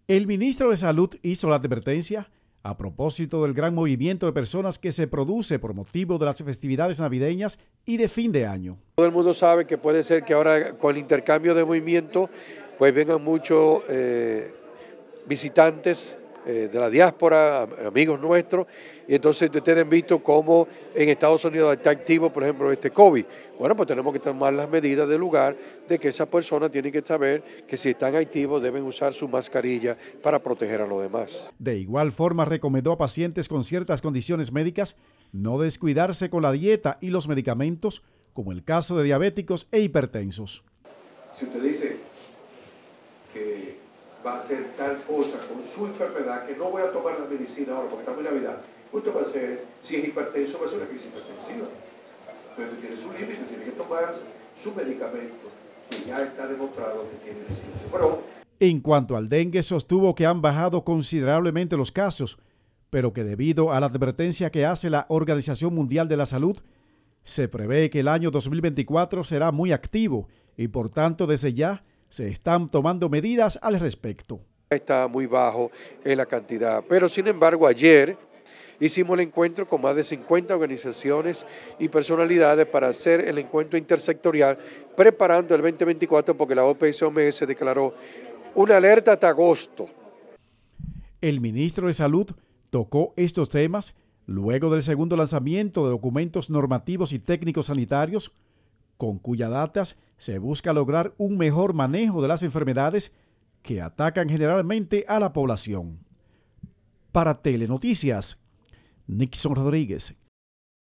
El ministro de Salud hizo la advertencia a propósito del gran movimiento de personas que se produce por motivo de las festividades navideñas y de fin de año. Todo el mundo sabe que puede ser que ahora con el intercambio de movimiento pues vengan muchos visitantes de la diáspora, amigos nuestros, y entonces ustedes han visto cómo en Estados Unidos está activo, por ejemplo, este COVID. Bueno, pues tenemos que tomar las medidas del lugar de que esas personas tienen que saber que si están activos deben usar su mascarilla para proteger a los demás. De igual forma, recomendó a pacientes con ciertas condiciones médicas no descuidarse con la dieta y los medicamentos, como el caso de diabéticos e hipertensos. Si usted dice que va a hacer tal cosa con su enfermedad, que no voy a tomar la medicina ahora porque estamos en Navidad, usted va a hacer, si es hipertenso, va a ser una crisis hipertensiva. Entonces tiene su límite, tiene que tomar su medicamento, que ya está demostrado que tiene eficiencia. Pero en cuanto al dengue, sostuvo que han bajado considerablemente los casos, pero que debido a la advertencia que hace la Organización Mundial de la Salud, se prevé que el año 2024 será muy activo y por tanto desde ya se están tomando medidas al respecto. Está muy bajo en la cantidad, pero sin embargo ayer hicimos el encuentro con más de 50 organizaciones y personalidades para hacer el encuentro intersectorial, preparando el 2024 porque la OPS-OMS declaró una alerta hasta agosto. El ministro de Salud tocó estos temas luego del segundo lanzamiento de documentos normativos y técnicos sanitarios, con cuyas datas se busca lograr un mejor manejo de las enfermedades que atacan generalmente a la población. Para Telenoticias, Nixon Rodríguez.